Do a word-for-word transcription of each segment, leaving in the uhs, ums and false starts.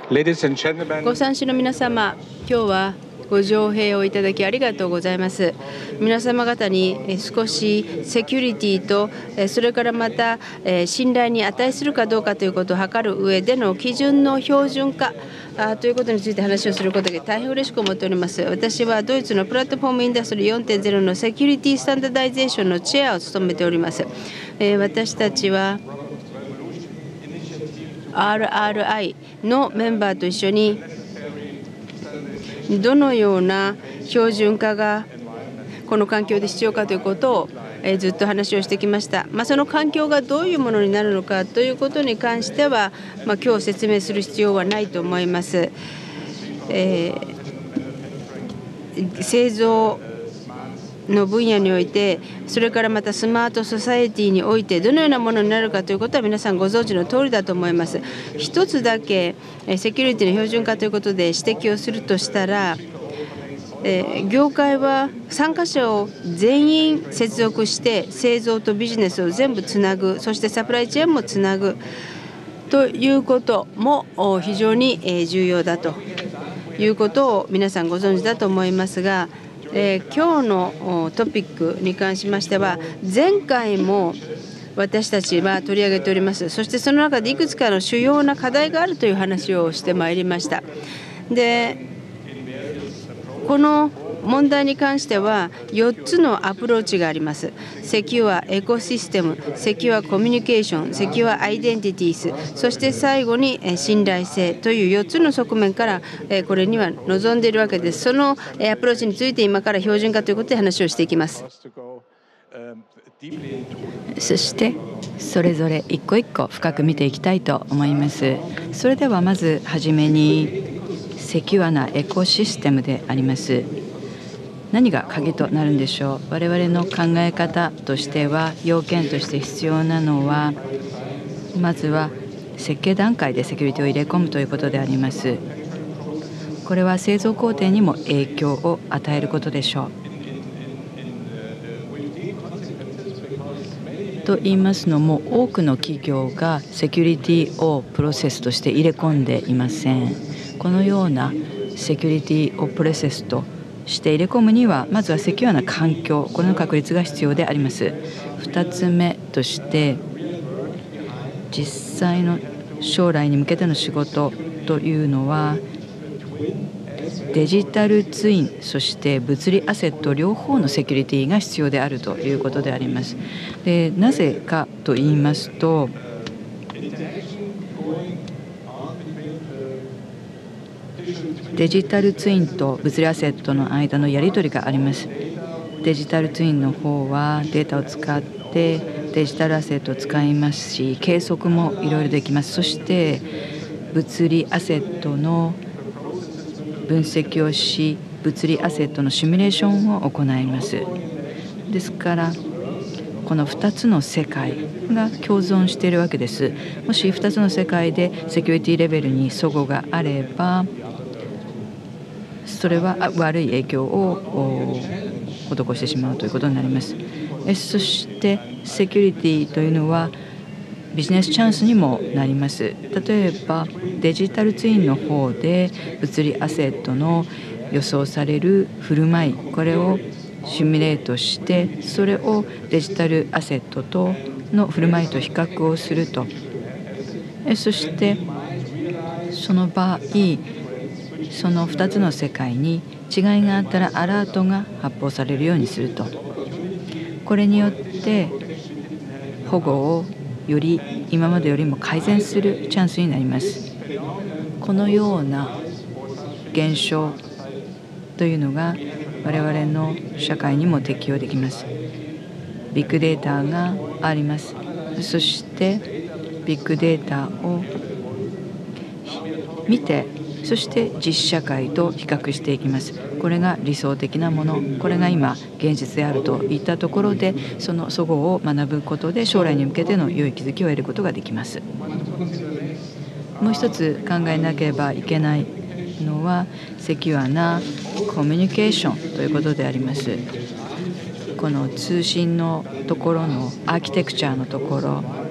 Ladies and gentlemen, ご参集の皆様、今日はご乗兵をいただきありがとうございます。皆様方に少しセキュリティとそれからまた信頼に値するかどうかということを図る上での基準の標準化ということについて話をすることが大変嬉しく思っております。私はドイツのプラットフォームインダストリー よんてんゼロ のセキュリティスタンダーダイゼーションのチェアを務めております。私たちは アールアールアイ のメンバーと一緒にどのような標準化がこの環境で必要かということをずっと話をしてきました。まあ、その環境がどういうものになるのかということに関しては、まあ、今日説明する必要はないと思います。えー、製造の分野において、それからまたスマートソサエティにおいてどのようなものになるかということは皆さんご存知の通りだと思います。一つだけセキュリティの標準化ということで指摘をするとしたら、え業界は参加者を全員接続して製造とビジネスを全部つなぐ、そしてサプライチェーンもつなぐということも非常に重要だということを皆さんご存知だと思いますが、えー、今日のトピックに関しましては前回も私たちは取り上げております。そしてその中でいくつかの主要な課題があるという話をしてまいりました。で、この問題に関してはよっつのアプローチがあります。セキュアエコシステム、セキュアコミュニケーション、セキュアアイデンティティス、そして最後に信頼性というよっつの側面からこれには臨んでいるわけです。そのアプローチについて今から標準化ということで話をしていきます。 そしてそれぞれ一個一個深く見ていきたいと思います。それではまずはじめにセキュアなエコシステムであります。何が鍵となるんでしょう。我々の考え方としては要件として必要なのはまずは設計段階でセキュリティを入れ込むということであります。これは製造工程にも影響を与えることでしょう。と言いますのも多くの企業がセキュリティをプロセスとして入れ込んでいません。このようなセキュリティをプロセスとして入れ込むにはまずはセキュアな環境、これの確立が必要であります。ふたつめとして実際の将来に向けての仕事というのはデジタルツイン、そして物理アセット両方のセキュリティが必要であるということであります。で、なぜかと言いますとデジタルツインと物理アセットの間のやり取りがあります。デジタルツインの方はデータを使ってデジタルアセットを使いますし、計測もいろいろできます。そして物理アセットの分析をし、物理アセットのシミュレーションを行います。ですからこのふたつの世界が共存しているわけです。もしふたつの世界でセキュリティレベルに齟齬があればそれは悪い影響を施してしまうということになります。そしてセキュリティというのはビジネスチャンスにもなります。例えばデジタルツインの方で物理アセットの予想される振る舞い、これをシミュレートしてそれをデジタルアセットとの振る舞いと比較をすると、そしてその場合そのふたつの世界に違いがあったらアラートが発報されるようにすると、これによって保護をより今までよりも改善するチャンスになります。このような現象というのが我々の社会にも適用できます。ビッグデータがあります。そしてビッグデータを見てそして実社会と比較していきます。これが理想的なもの、これが今現実であるといったところでその齟齬を学ぶことで将来に向けての良い気づきを得ることができます。もう一つ考えなければいけないのはセキュアなコミュニケーションということであります。この通信のところのアーキテクチャのところ、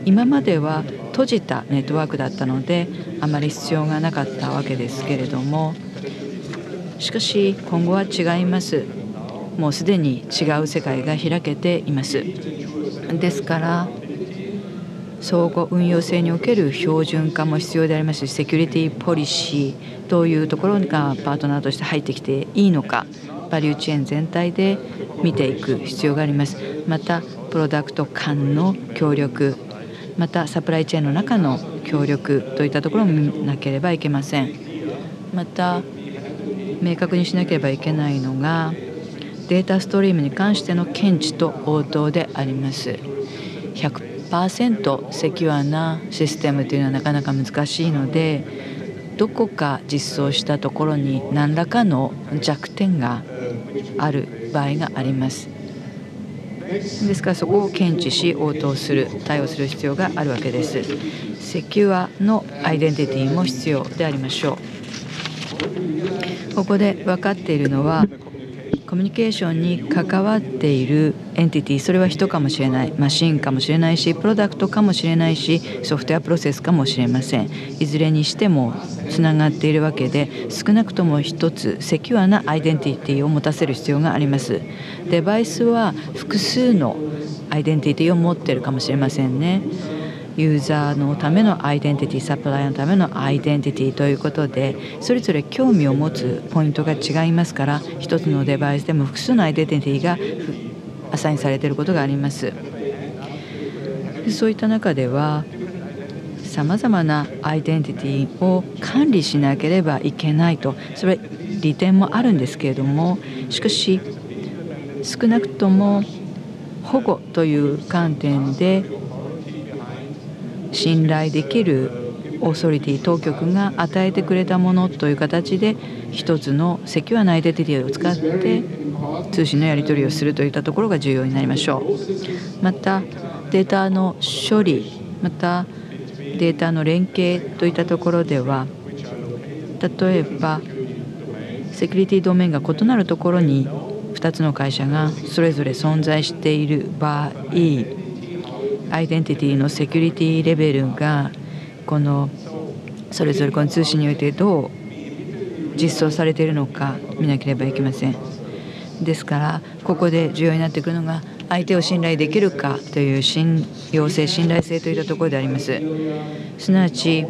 今までは閉じたネットワークだったのであまり必要がなかったわけですけれども、しかし今後は違います。もうすでに違う世界が開けています。ですから相互運用性における標準化も必要でありますし、セキュリティポリシーというところがパートナーとして入ってきていいのか、バリューチェーン全体で見ていく必要があります。またプロダクト間の協力、またサプライチェーンの中の協力といったところも見なければいけません。また明確にしなければいけないのがデータストリームに関しての検知と応答であります。ひゃくパーセント セキュアなシステムというのはなかなか難しいので、どこか実装したところに何らかの弱点がある場合があります。ですからそこを検知し応答する、対応する必要があるわけです。セキュアのアイデンティティも必要でありましょう。ここで分かっているのは、コミュニケーションに関わっているエンティティ、それは人かもしれない、マシンかもしれないし、プロダクトかもしれないし、ソフトウェアプロセスかもしれません。いずれにしてもつながっているわけで、少なくとも一つセキュアなアイデンティティを持たせる必要があります。デバイスは複数のアイデンティティを持っているかもしれませんね。ユーザーのためのアイデンティティ、サプライヤーのためのアイデンティティということで、それぞれ興味を持つポイントが違いますから、一つのデバイスでも複数のアイデンティティがアサインされていることがあります。そういった中ではさまざまなアイデンティティを管理しなければいけないと、それは利点もあるんですけれども、しかし少なくとも保護という観点で信頼できるオーソリティ当局が与えてくれたものという形で一つのセキュアなアイデンティティを使って通信のやり取りをするといったところが重要になりましょう。またデータの処理、またデータの連携といったところでは、例えばセキュリティドメインが異なるところにふたつの会社がそれぞれ存在している場合、アイデンティティのセキュリティレベルがこのそれぞれこの通信においてどう実装されているのか見なければいけません。ですからここで重要になってくるのが相手を信頼できるかという信用性、信頼性といったところであります。すなわち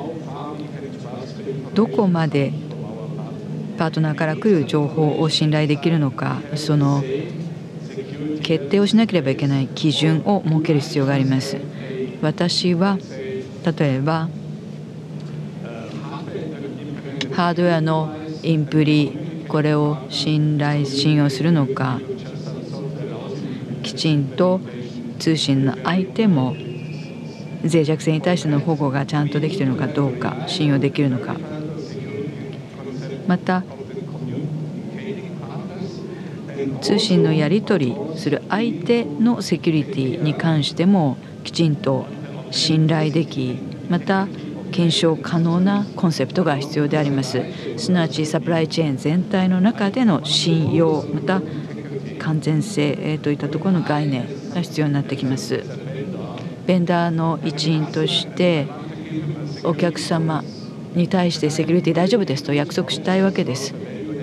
どこまでパートナーから来る情報を信頼できるのか、その決定をしなければいけない基準を設ける必要があります。私は例えばハードウェアのインプリ、これを信頼信用するのか、きちんと通信の相手も脆弱性に対しての保護がちゃんとできているのかどうか、信用できるのか、また通信のやり取りする相手のセキュリティに関してもきちんと信頼でき、また検証可能なコンセプトが必要であります。すなわちサプライチェーン全体の中での信用、また完全性といったところの概念が必要になってきます。ベンダーの一員としてお客様に対してセキュリティ大丈夫ですと約束したいわけです。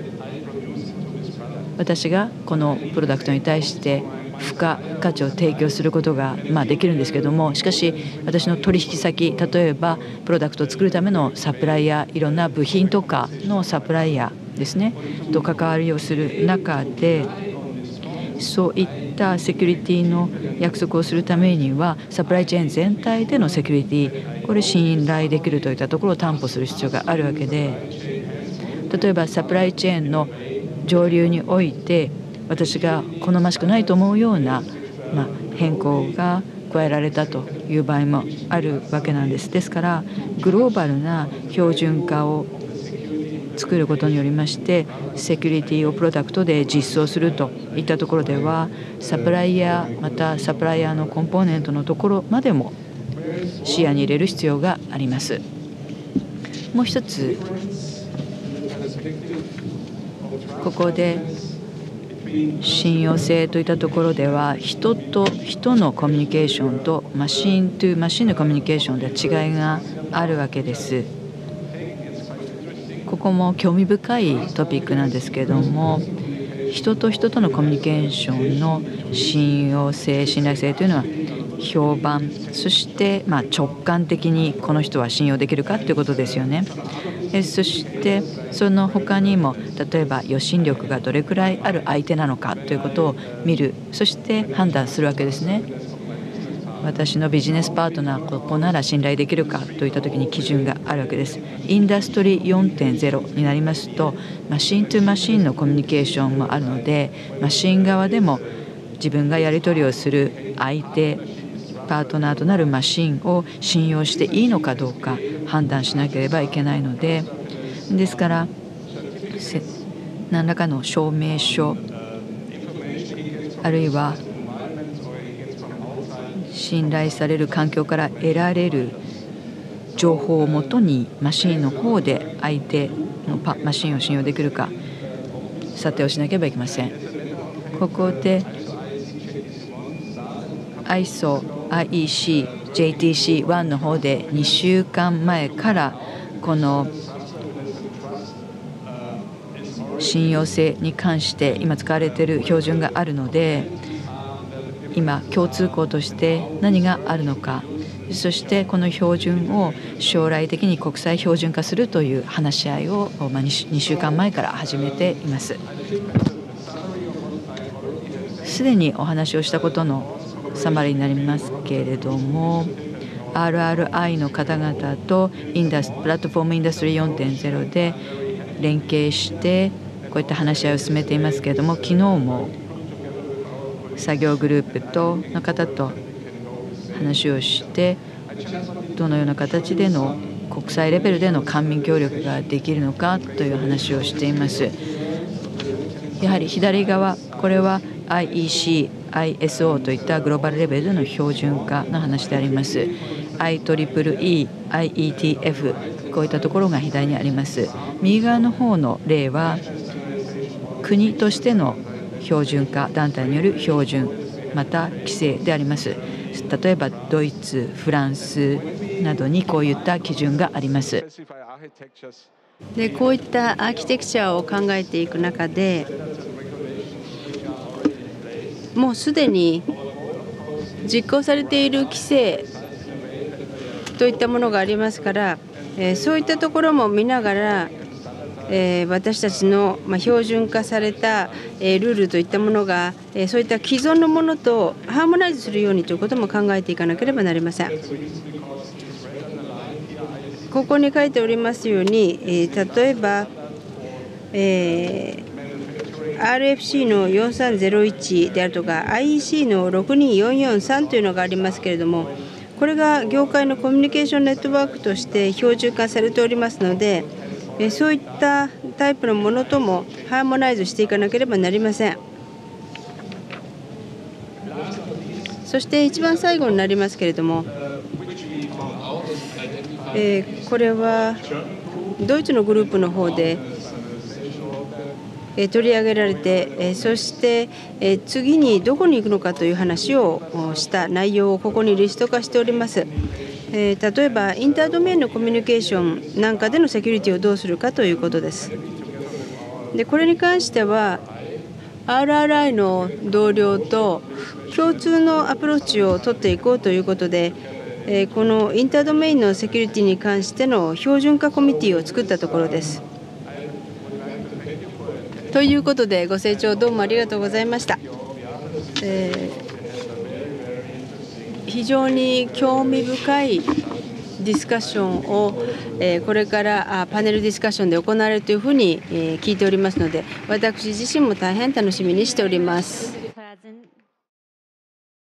私がこのプロダクトに対して付加価値を提供することがまあできるんですけれども、しかし私の取引先、例えばプロダクトを作るためのサプライヤー、いろんな部品とかのサプライヤーですねと関わりをする中で、そういったセキュリティの約束をするためにはサプライチェーン全体でのセキュリティ、これ信頼できるといったところを担保する必要があるわけで、例えばサプライチェーンの上流において私が好ましくないと思うような、まあ、変更が加えられたという場合もあるわけなんです。ですからグローバルな標準化を作ることによりましてセキュリティをプロダクトで実装するといったところでは、サプライヤーまたサプライヤーのコンポーネントのところまでも視野に入れる必要があります。もう一つここで信用性といったところでは、人と人のコミュニケーションとマシンとマシンのコミュニケーションでは違いがあるわけです。ここも興味深いトピックなんですけれども、人と人とのコミュニケーションの信用性、信頼性というのは評判、そしてまあ直感的にこの人は信用できるかということですよね。えそしてその他にも、例えば予診力がどれくらいある相手なのかということを見る、そして判断するわけですね。私のビジネスパートナー、ここなら信頼できるかといった時に基準があるわけです。インダストリー よんてんゼロ になりますと、マシントゥマシンのコミュニケーションもあるので、マシン側でも自分がやり取りをする相手、パートナーとなるマシンを信用していいのかどうか判断しなければいけないので、ですから何らかの証明書、あるいは信頼される環境から得られる情報をもとに、マシンの方で相手のパマシンを信用できるか査定をしなければいけません。ここで アイエスオー、アイイーシー、ジェイティーシーワン の方でにしゅうかんまえからこの信用性に関して今使われている標準があるので、今共通項として何があるのか、そしてこの標準を将来的に国際標準化するという話し合いをにしゅうかんまえから始めています。すでにお話をしたことのサマリーになりますけれども、 アールアールアイ の方々とインダスプラットフォームインダストリー よんてんゼロ で連携してこういった話し合いを進めていますけれども、昨日も作業グループとの方と話をして、どのような形での国際レベルでの官民協力ができるのかという話をしています。やはり左側、これは アイイーシー、アイエスオー といったグローバルレベルでの標準化の話であります。アイイーイー、アイイーティーエフ、こういったところが左にあります。右側の方の例は国としての標準化団体による標準、また規制であります。例えばドイツ、フランスなどにこういった基準があります。 でこういったアーキテクチャを考えていく中で、もうすでに実行されている規制といったものがありますから、えー、そういったところも見ながら、えー、私たちの、まあ、標準化された、えー、ルールといったものが、えー、そういった既存のものとハーモナイズするようにということも考えていかなければなりません。ここに書いておりますように、えー、例えば、えーアールエフシー のよんさんゼロいちであるとか アイイーシー のろくによんよんさんというのがありますけれども、これが業界のコミュニケーションネットワークとして標準化されておりますので、そういったタイプのものともハーモナイズしていかなければなりません。そして一番最後になりますけれども、えー、これはドイツのグループの方で取り上げられて、そして次にどこに行くのかという話をした内容をここにリスト化しております。例えばインタードメインのコミュニケーションなんかでのセキュリティをどうするかということです。でこれに関しては アールアールアイ の同僚と共通のアプローチを取っていこうということで、このインタードメインのセキュリティに関しての標準化コミュニティを作ったところです。ということで、ご清聴どうもありがとうございました。えー、非常に興味深いディスカッションを、えー、これからパネルディスカッションで行われるというふうに、えー、聞いておりますので、私自身も大変楽しみにしております。